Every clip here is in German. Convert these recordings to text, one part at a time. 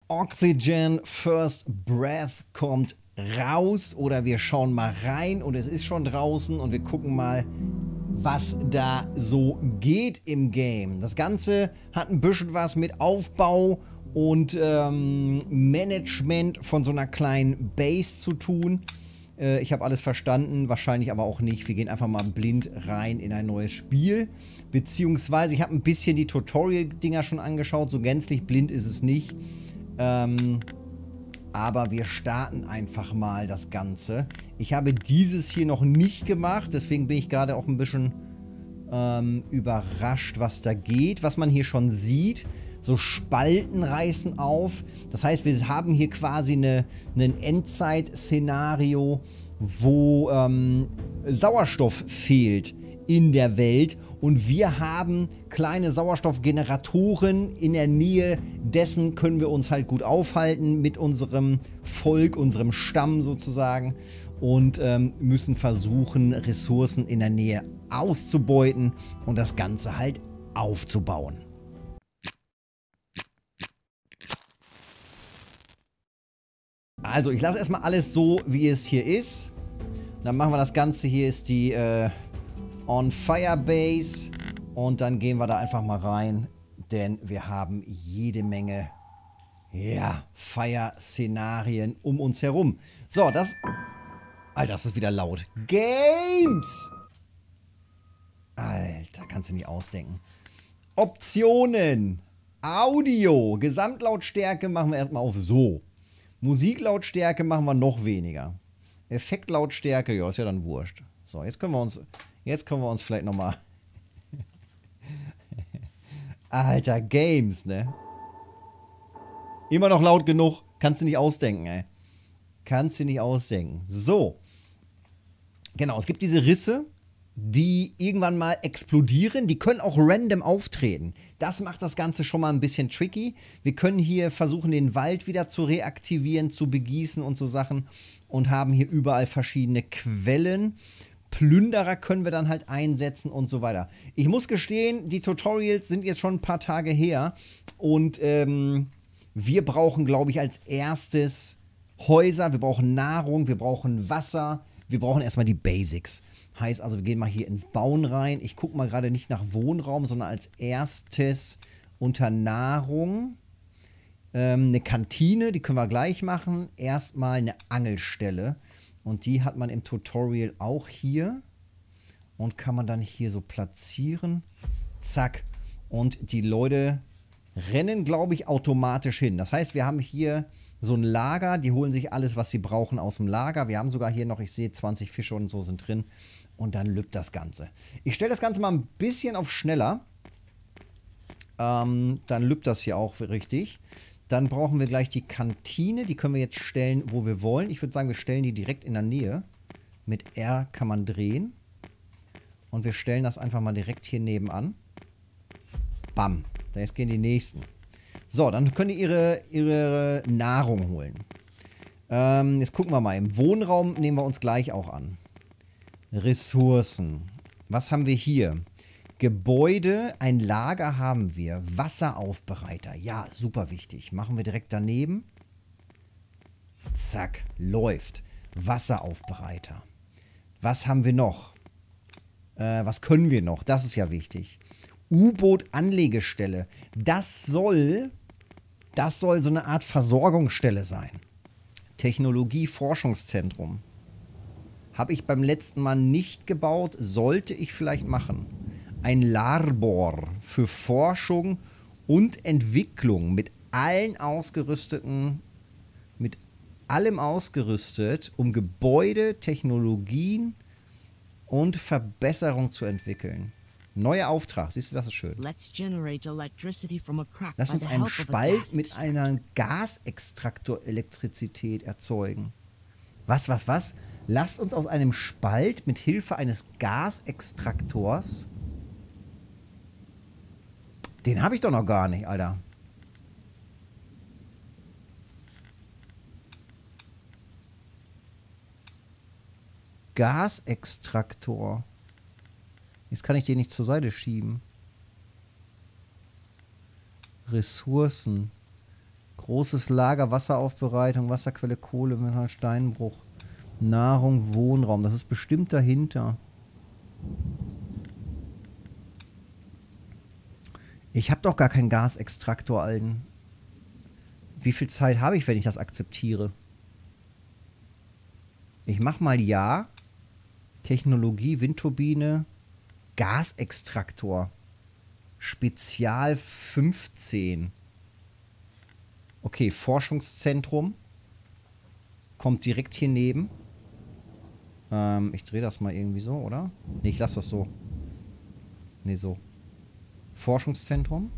Oxygen First Breath kommt raus oder wir schauen mal rein und es ist schon draußen und wir gucken mal, was da so geht im Game. Das Ganze hat ein bisschen was mit Aufbau und Management von so einer kleinen Base zu tun. Ich habe alles verstanden, wahrscheinlich aber auch nicht. Wir gehen einfach mal blind rein in ein neues Spiel. Beziehungsweise, ich habe ein bisschen die Tutorial-Dinger schon angeschaut. So gänzlich blind ist es nicht. Aber wir starten einfach mal das Ganze. Ich habe dieses hier noch nicht gemacht. Deswegen bin ich gerade auch ein bisschen überrascht, was da geht. Was man hier schon sieht, so Spalten reißen auf. Das heißt, wir haben hier quasi ein Endzeit-Szenario, wo Sauerstoff fehlt in der Welt und wir haben kleine Sauerstoffgeneratoren in der Nähe dessen können wir uns halt gut aufhalten mit unserem Volk, unserem Stamm sozusagen und müssen versuchen, Ressourcen in der Nähe auszubeuten und das Ganze halt aufzubauen. Also ich lasse erstmal alles so, wie es hier ist. Dann machen wir das Ganze, hier ist die On Fire Base und dann gehen wir da einfach mal rein, denn wir haben jede Menge, ja, Fire-Szenarien um uns herum. So, das... Alter, das ist wieder laut. Games! Alter, kannst du nicht ausdenken. Optionen. Audio. Gesamtlautstärke machen wir erstmal auf so. Musiklautstärke machen wir noch weniger. Effektlautstärke, ja, ist ja dann wurscht. So, jetzt können wir uns vielleicht nochmal... Alter, Games, ne? Immer noch laut genug. Kannst du nicht ausdenken, ey. Kannst du nicht ausdenken. So. Genau, es gibt diese Risse, die irgendwann mal explodieren. Die können auch random auftreten. Das macht das Ganze schon mal ein bisschen tricky. Wir können hier versuchen, den Wald wieder zu reaktivieren, zu begießen und so Sachen. Und haben hier überall verschiedene Quellen. Plünderer können wir dann halt einsetzen und so weiter. Ich muss gestehen, die Tutorials sind jetzt schon ein paar Tage her. Und wir brauchen, glaube ich, als erstes Häuser. Wir brauchen Nahrung, wir brauchen Wasser. Wir brauchen erstmal die Basics. Heißt also, wir gehen mal hier ins Bauen rein. Ich gucke mal gerade nicht nach Wohnraum, sondern als erstes unter Nahrung. Eine Kantine, die können wir gleich machen. Erstmal eine Angelstelle. Und die hat man im Tutorial auch hier. Und kann man dann hier so platzieren. Zack. Und die Leute rennen, glaube ich, automatisch hin. Das heißt, wir haben hier so ein Lager. Die holen sich alles, was sie brauchen, aus dem Lager. Wir haben sogar hier noch, ich sehe, 20 Fische und so sind drin. Und dann lübt das Ganze. Ich stelle das Ganze mal ein bisschen auf schneller. Dann lübt das hier auch richtig. Dann brauchen wir gleich die Kantine. Die können wir jetzt stellen, wo wir wollen. Ich würde sagen, wir stellen die direkt in der Nähe. Mit R kann man drehen. Und wir stellen das einfach mal direkt hier nebenan. Bam. Da jetzt gehen die nächsten. So, dann können die ihre Nahrung holen. Jetzt gucken wir mal. Im Wohnraum nehmen wir uns gleich auch an. Ressourcen. Was haben wir hier? Gebäude, ein Lager haben wir. Wasseraufbereiter. Ja, super wichtig. Machen wir direkt daneben. Zack, läuft. Wasseraufbereiter. Was haben wir noch? Was können wir noch? Das ist ja wichtig. U-Boot-Anlegestelle. Das soll so eine Art Versorgungsstelle sein. Technologie-Forschungszentrum. Habe ich beim letzten Mal nicht gebaut. Sollte ich vielleicht machen. Ein Labor für Forschung und Entwicklung mit allem ausgerüstet, um Gebäude, Technologien und Verbesserung zu entwickeln. Neuer Auftrag, siehst du, das ist schön. Lass uns einen Spalt mit einem Gasextraktor Elektrizität erzeugen. Was? Lasst uns aus einem Spalt mit Hilfe eines Gasextraktors... Den habe ich doch noch gar nicht, Alter. Gasextraktor. Jetzt kann ich den nicht zur Seite schieben. Ressourcen. Großes Lager, Wasseraufbereitung, Wasserquelle, Kohle, Metall, Steinbruch, Nahrung, Wohnraum. Das ist bestimmt dahinter. Ich habe doch gar keinen Gasextraktor, Alten. Wie viel Zeit habe ich, wenn ich das akzeptiere? Ich mach mal ja. Technologie, Windturbine, Gasextraktor. Spezial 15. Okay, Forschungszentrum. Kommt direkt hier neben. Ich drehe das mal irgendwie so, oder? Nee, ich lasse das so. Nee, so. Forschungszentrum.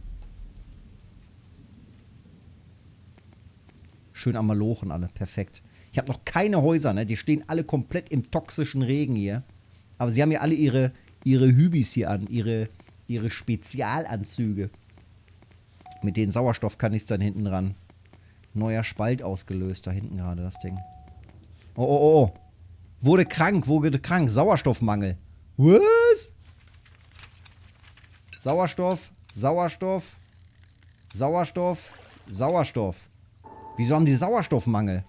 Schön am Malochen alle. Perfekt. Ich habe noch keine Häuser, ne? Die stehen alle komplett im toxischen Regen hier. Aber sie haben ja alle ihre Hübis hier an. Ihre Spezialanzüge. Mit den Sauerstoffkanistern hinten dran. Neuer Spalt ausgelöst. Da hinten gerade das Ding. Oh, oh, oh. Wurde krank. Sauerstoffmangel. Was? Sauerstoff. Wieso haben die Sauerstoffmangel?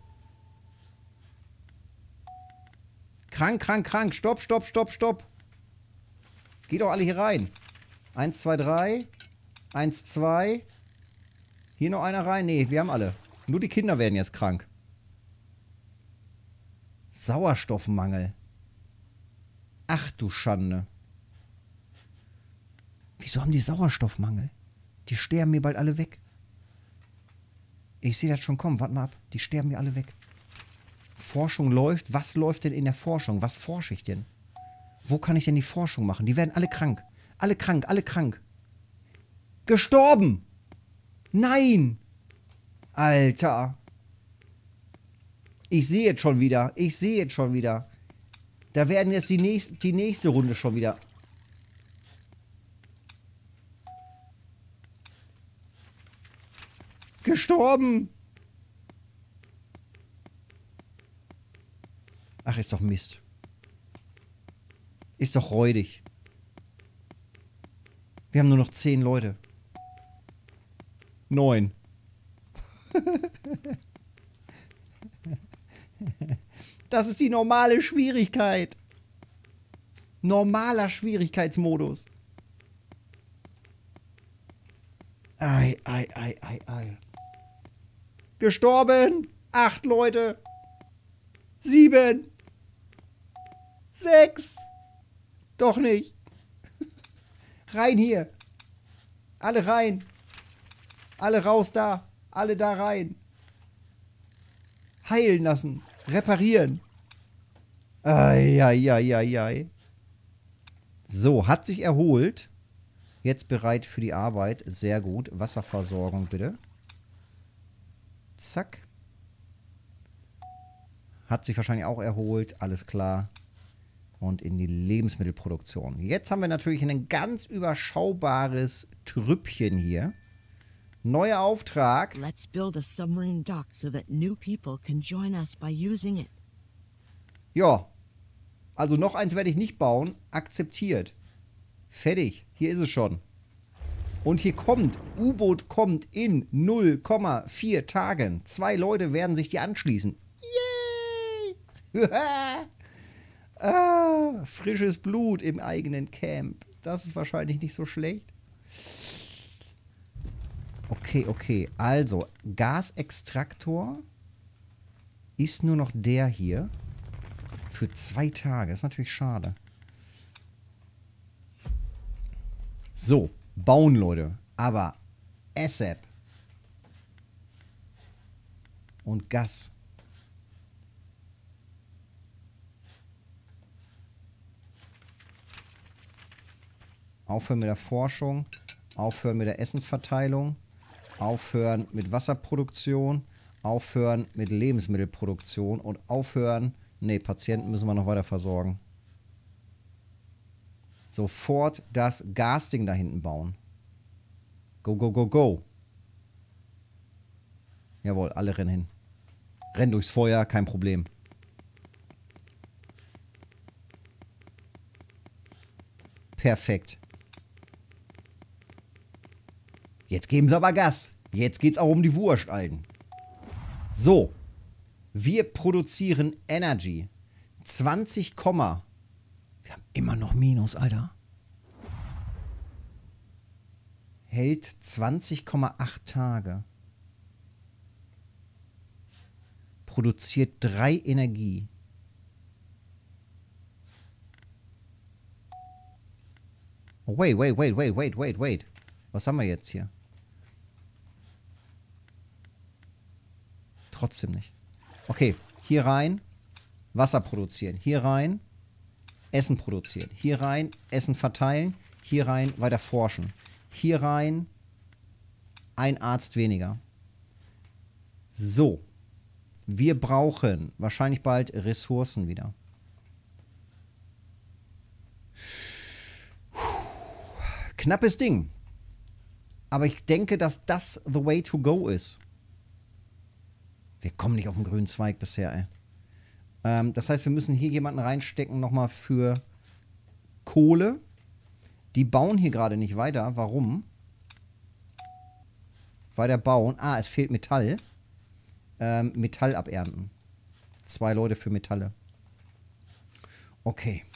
Krank. Stopp. Geht doch alle hier rein. 1, 2, 3. 1, 2. Hier noch einer rein. Nee, wir haben alle. Nur die Kinder werden jetzt krank. Sauerstoffmangel. Ach du Schande. Wieso haben die Sauerstoffmangel? Die sterben mir bald alle weg. Ich sehe das schon kommen. Warte mal ab. Die sterben mir alle weg. Forschung läuft. Was läuft denn in der Forschung? Was forsche ich denn? Wo kann ich denn die Forschung machen? Die werden alle krank. Alle krank. Gestorben! Nein! Alter. Ich sehe jetzt schon wieder. Da werden jetzt die nächste Runde schon wieder. Gestorben! Ach, ist doch Mist. Ist doch räudig. Wir haben nur noch 10 Leute. 9. Das ist die normale Schwierigkeit. Normaler Schwierigkeitsmodus. Ei. Gestorben. 8 Leute. 7. 6. Doch nicht. Rein hier. Alle rein. Alle raus da. Alle da rein. Heilen lassen. Reparieren. Ei. So, hat sich erholt. Jetzt bereit für die Arbeit. Sehr gut. Wasserversorgung bitte. Zack. Hat sich wahrscheinlich auch erholt. Alles klar. Und in die Lebensmittelproduktion. Jetzt haben wir natürlich ein ganz überschaubares Trüppchen hier. Neuer Auftrag. Let's build a submarine dock so that new people can join us by using it. Ja. Also noch eins werde ich nicht bauen. Akzeptiert. Fertig. Hier ist es schon. Und hier kommt, U-Boot kommt in 0,4 Tagen. 2 Leute werden sich die anschließen. Yay! Frisches Blut im eigenen Camp. Das ist wahrscheinlich nicht so schlecht. Okay. Also, Gasextraktor ist nur noch der hier. Für 2 Tage. Ist natürlich schade. So, bauen, Leute. Aber ASAP. Und Gas. Aufhören mit der Forschung. Aufhören mit der Essensverteilung. Aufhören mit Wasserproduktion. Aufhören mit Lebensmittelproduktion. Und aufhören... Ne, Patienten müssen wir noch weiter versorgen. Sofort das Gasding da hinten bauen. Go. Jawohl, alle rennen hin. Rennen durchs Feuer, kein Problem. Perfekt. Jetzt geben sie aber Gas. Jetzt geht's auch um die Wurst, Alten. So. Wir produzieren Energy. 20, wir haben immer noch Minus, Alter. Hält 20,8 Tage. Produziert 3 Energie. Oh, wait. Was haben wir jetzt hier? Trotzdem nicht. Okay, hier rein, Wasser produzieren. Hier rein, Essen produzieren. Hier rein, Essen verteilen. Hier rein, weiter forschen. Hier rein, ein Arzt weniger. So. Wir brauchen wahrscheinlich bald Ressourcen wieder. Knappes Ding. Aber ich denke, dass das the way to go ist. Wir kommen nicht auf den grünen Zweig bisher, ey. Das heißt, wir müssen hier jemanden reinstecken nochmal für Kohle. Die bauen hier gerade nicht weiter. Warum? Weiter bauen. Ah, es fehlt Metall. Metall abernten. 2 Leute für Metalle. Okay.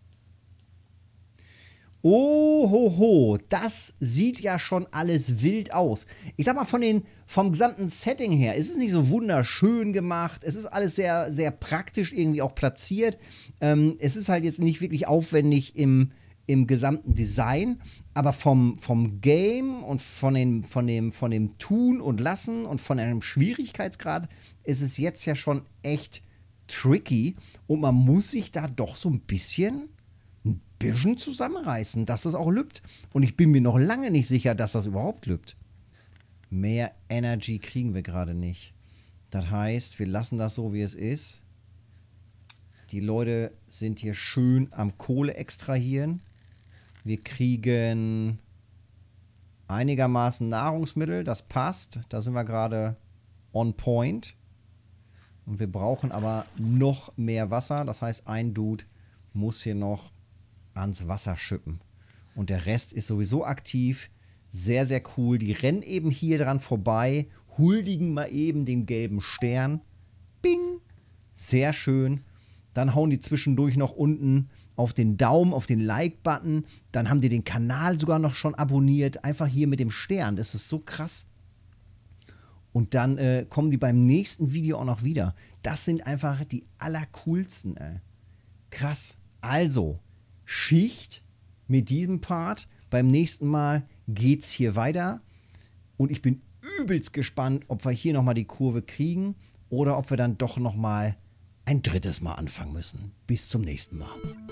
Ohoho, das sieht ja schon alles wild aus. Ich sag mal, vom gesamten Setting her ist es nicht so wunderschön gemacht. Es ist alles sehr, sehr praktisch irgendwie auch platziert. Es ist halt jetzt nicht wirklich aufwendig im gesamten Design, aber vom Game und von dem Tun und Lassen und von einem Schwierigkeitsgrad ist es jetzt ja schon echt tricky und man muss sich da doch so ein bisschen zusammenreißen, dass das auch lübt. Und ich bin mir noch lange nicht sicher, dass das überhaupt lübt. Mehr Energy kriegen wir gerade nicht. Das heißt, wir lassen das so, wie es ist. Die Leute sind hier schön am Kohle extrahieren. Wir kriegen einigermaßen Nahrungsmittel, das passt. Da sind wir gerade on point. Und wir brauchen aber noch mehr Wasser. Das heißt, ein Dude muss hier noch ans Wasser schippen. Und der Rest ist sowieso aktiv. Sehr, sehr cool. Die rennen eben hier dran vorbei, huldigen mal eben den gelben Stern. Bing! Sehr schön. Dann hauen die zwischendurch noch unten auf den Daumen, auf den Like-Button. Dann haben die den Kanal sogar noch schon abonniert. Einfach hier mit dem Stern. Das ist so krass. Und dann kommen die beim nächsten Video auch noch wieder. Das sind einfach die allercoolsten, ey. Krass. Also, Schicht mit diesem Part. Beim nächsten Mal geht's hier weiter. Und ich bin übelst gespannt, ob wir hier nochmal die Kurve kriegen oder ob wir dann doch nochmal ein drittes Mal anfangen müssen. Bis zum nächsten Mal.